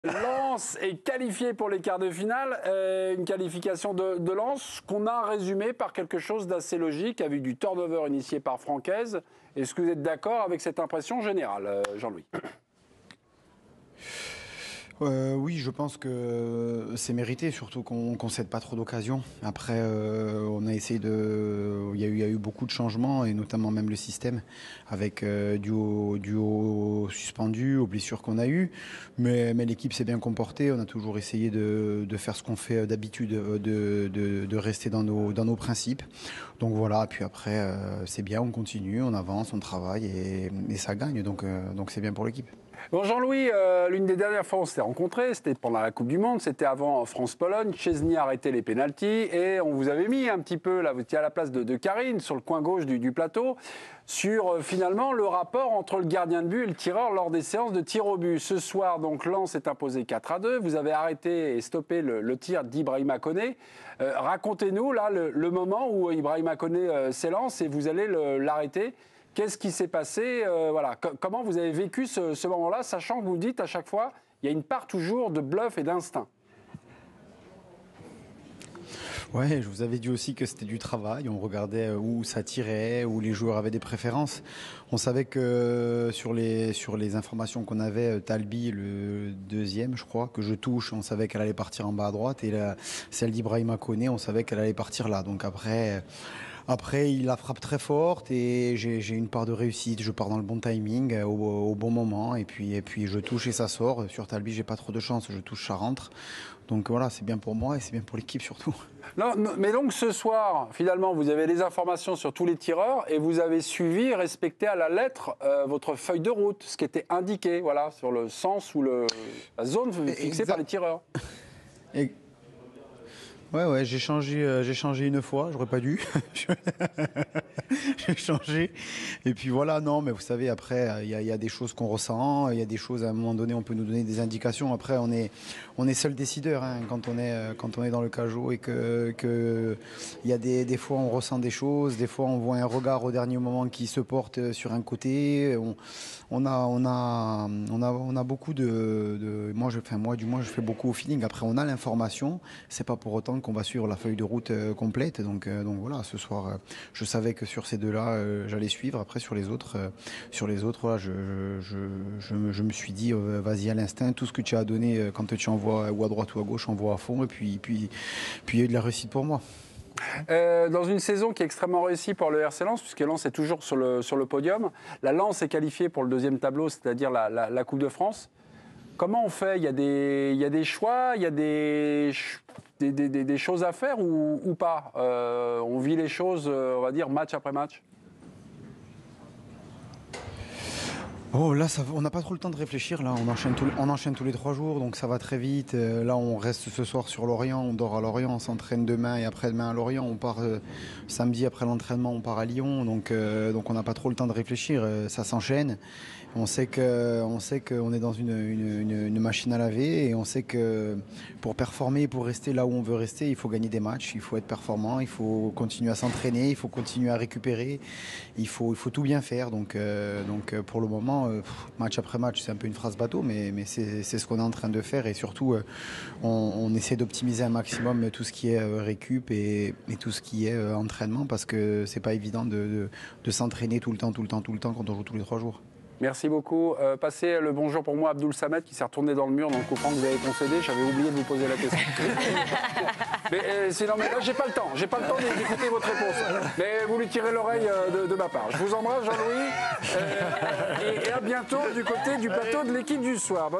Lens est qualifié pour les quarts de finale, une qualification de Lens qu'on a résumée par quelque chose d'assez logique avec du turnover initié par Francaise. Est-ce que vous êtes d'accord avec cette impression générale, Jean-Louis? Oui, je pense que c'est mérité, surtout qu'on ne cède pas trop d'occasions. Après, on a essayé de... Il y a eu beaucoup de changements, et notamment même le système, avec du haut suspendu, aux blessures qu'on a eues. Mais l'équipe s'est bien comportée, on a toujours essayé de faire ce qu'on fait d'habitude, de rester dans nos principes. Donc voilà, puis après, c'est bien, on continue, on avance, on travaille, et ça gagne, donc c'est bien pour l'équipe. Bon, Jean-Louis, l'une des dernières fois où on s'était rencontrés, c'était pendant la Coupe du Monde, c'était avant France-Pologne. Chesney arrêtait les pénaltys et on vous avait mis un petit peu, là, vous étiez à la place de Karine, sur le coin gauche du plateau, sur finalement le rapport entre le gardien de but et le tireur lors des séances de tir au but. Ce soir, donc, Lens est imposé 4-2. Vous avez arrêté et stoppé le tir d'Ibrahima Koné. Racontez-nous là le moment où Ibrahima Koné s'élance et vous allez l'arrêter. Qu'est-ce qui s'est passé voilà. Comment vous avez vécu ce moment-là, sachant que vous dites à chaque fois, il y a une part toujours de bluff et d'instinct? Ouais, je vous avais dit aussi que c'était du travail. On regardait où ça tirait, où les joueurs avaient des préférences. On savait que sur les informations qu'on avait, Talbi, le deuxième, je crois, que je touche, on savait qu'elle allait partir en bas à droite. Et celle d'Ibrahima Koné, on savait qu'elle allait partir là. Donc après, il la frappe très forte et j'ai une part de réussite. Je pars dans le bon timing, au bon moment. Et puis je touche et ça sort. Sur Talbi, j'ai pas trop de chance. Je touche, ça rentre. Donc voilà, c'est bien pour moi et c'est bien pour l'équipe surtout. Non, mais donc ce soir, finalement, vous avez les informations sur tous les tireurs et vous avez suivi, respecté à la lettre votre feuille de route, ce qui était indiqué, voilà, sur le sens ou la zone fixée par les tireurs. Et... Ouais, j'ai changé une fois, j'aurais pas dû. J'ai changé. Et puis voilà, non, mais vous savez, après, il y a des choses qu'on ressent, il y a des choses, à un moment donné, on peut nous donner des indications. Après, on est seul décideur, hein, quand on est dans le cajot et que il y a des fois, on ressent des choses, des fois, on voit un regard au dernier moment qui se porte sur un côté. On a beaucoup moi, du moins, je fais beaucoup au feeling. Après, on a l'information. C'est pas pour autant qu'on va suivre la feuille de route complète. Donc voilà, ce soir, je savais que sur ces deux-là, j'allais suivre. Après, sur les autres, voilà, je me suis dit, vas-y à l'instinct, tout ce que tu as donné quand tu envoies ou à droite ou à gauche, envoie à fond. Et puis il y a eu de la réussite pour moi. Dans une saison qui est extrêmement réussie pour le RC Lens, puisque Lens est toujours sur le podium, la Lens est qualifiée pour le deuxième tableau, c'est-à-dire la Coupe de France. Comment on fait? Il y a des choix, il y a des choses à faire ou pas? On vit les choses, on va dire, match après match. Oh là, on n'a pas trop le temps de réfléchir. Là, on enchaîne tous les 3 jours, donc ça va très vite. Là, on reste ce soir sur Lorient, on dort à Lorient, on s'entraîne demain et après-demain à Lorient. On part samedi après l'entraînement, on part à Lyon. Donc on n'a pas trop le temps de réfléchir. Ça s'enchaîne. On sait qu'on est dans une machine à laver et on sait que pour performer, pour rester là où on veut rester, il faut gagner des matchs, il faut être performant, il faut continuer à s'entraîner, il faut continuer à récupérer, il faut tout bien faire. Donc pour le moment, match après match, c'est un peu une phrase bateau, mais c'est ce qu'on est en train de faire et surtout on essaie d'optimiser un maximum tout ce qui est récup et tout ce qui est entraînement parce que c'est pas évident de s'entraîner tout le temps quand on joue tous les 3 jours. Merci beaucoup. Passez le bonjour pour moi, Abdoul Samed, qui s'est retourné dans le mur dans le coup franc que vous avez concédé. J'avais oublié de vous poser la question. mais là, j'ai pas le temps d'écouter votre réponse. Mais vous lui tirez l'oreille de ma part. Je vous embrasse, Jean-Louis. Et à bientôt du côté du plateau de l'équipe du soir.